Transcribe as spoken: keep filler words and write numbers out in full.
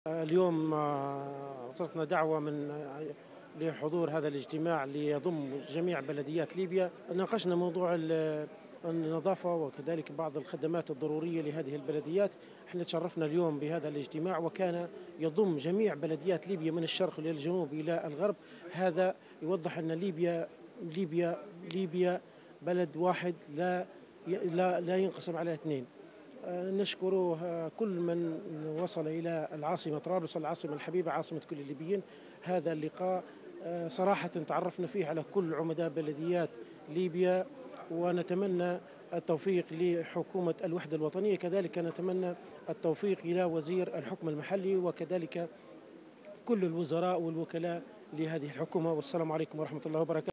اليوم آه، وصلتنا دعوة من آه، لحضور هذا الاجتماع ليضم جميع بلديات ليبيا. ناقشنا موضوع ال- النظافة وكذلك بعض الخدمات الضرورية لهذه البلديات. احنا تشرفنا اليوم بهذا الاجتماع، وكان يضم جميع بلديات ليبيا من الشرق إلى الجنوب إلى الغرب. هذا يوضح أن ليبيا ليبيا ليبيا بلد واحد، لا لا لا ينقسم على اثنين. آه، نشكر آه، كل من وصل إلى العاصمة طرابلس، العاصمة الحبيبة، عاصمة كل الليبيين. هذا اللقاء آه، صراحة تعرفنا فيه على كل عمداء بلديات ليبيا، ونتمنى التوفيق لحكومة الوحدة الوطنية. كذلك نتمنى التوفيق إلى وزير الحكم المحلي، وكذلك كل الوزراء والوكلاء لهذه الحكومة. والسلام عليكم ورحمة الله وبركاته.